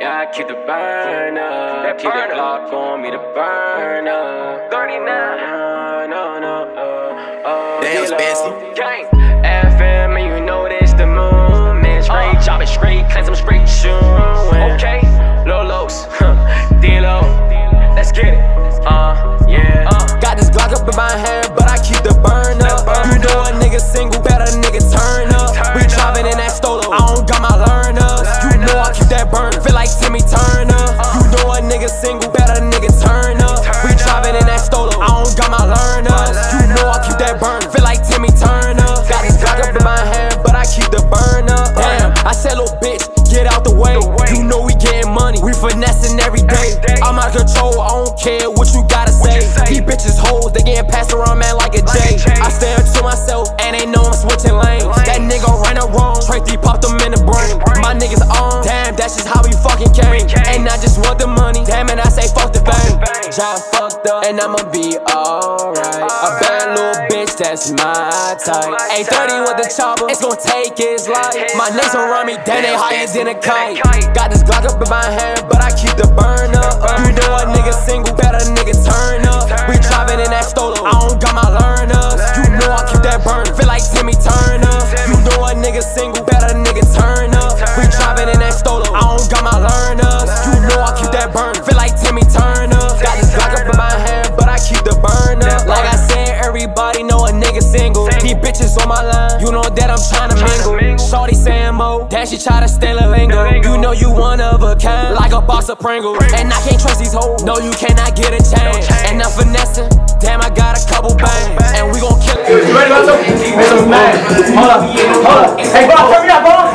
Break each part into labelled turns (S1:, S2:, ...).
S1: Yeah, I keep the burner. Keep the Glock on me, the burner. 39.
S2: Damn, Spency.
S1: Gang. FM, and you know this the moon. Man, straight, chop it straight, cleanse them straight, shoot. Okay, Lolos, D-Lo, let's get it. Yeah.
S2: Got this Glock up in my hand, but I keep the burner. You know a nigga single, better nigga turn up. We driving in that Stolo, I don't got my learners. You know I keep that burner, feel like Timmy Turner. You know a nigga single, better nigga turn up. We driving in that Stolo, I don't got my learners. You know I keep that burner, feel like Timmy Turner. Got this Glock up in my hand, but I keep the burner. Damn, I said little bitch, get out the way. You know we getting money, we finessing every day. I'm out of control, I don't care what you gotta say. These bitches hoes, they getting passed around, man, like a J. I stare to myself, and they know I'm switching lanes. That nigga ran a wrong, Tracy popped them in the brain. My niggas on, damn, that's just how we fucking came. And I just want the money, damn, and I say fuck the fame. Job fucked up, and I'ma be alright. A bad little bitch, that's my type. 830 with the chopper, it's gon' take his life. My niggas around me, damn, they higher than a kite. Got this Glock up in my hand, but I keep the burner. You know a nigga single, better nigga turn up. We driving in that Stolo, I don't got my learners. You know I keep that burner, feel like Timmy Turner. You know a nigga single, better nigga turn up. We driving in that Stolo, I don't got my learners. You know I keep that burner, feel like Timmy Turner. Got this Glock up in my hand, but I keep the burner. Like I said, everybody know a nigga single. These bitches on my line, you know that I'm tryna mingle. Shorty saying mo, that she try to steal a lingo. You know you one of a kind, like a box of Pringles. And I can't trust these hoes, no you cannot get a chance. And I'm finessing, damn I got a couple bangs. And we gon' kill it.
S3: You ready, Macho? Hold up. Hey, bro, turn me up, bro.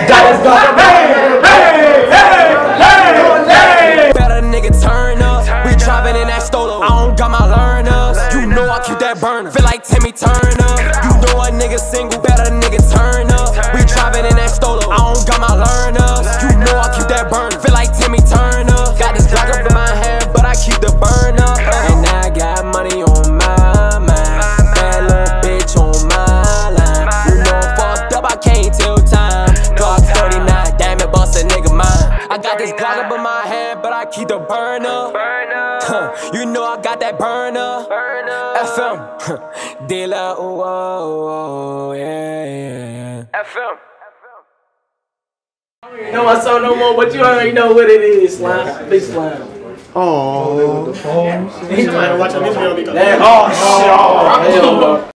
S2: Better nigga turn up, we driving in that Stolo, I don't got my learners. You know I keep that burner, feel like Timmy Turner. You know a nigga single, better nigga turn up. We driving in that Stolo, I don't got my learners. You know I keep that burner, feel like Timmy Turner. Got this Glock up in my hand, but I keep the burner. And I got money on my mind, bad little bitch on my line. You know I'm fucked up, I can't tell time. Glock 39, damn it, bust a nigga mine. I got this Glock up in my hand, but I keep the burner. You know I got that burner. FM, D-Lo, oh, yeah.
S1: FM.
S3: You know my song no more, but you already know what it is, Slime. Big Slime.
S4: Oh.
S3: He's trying to watch on this video. Oh, shit.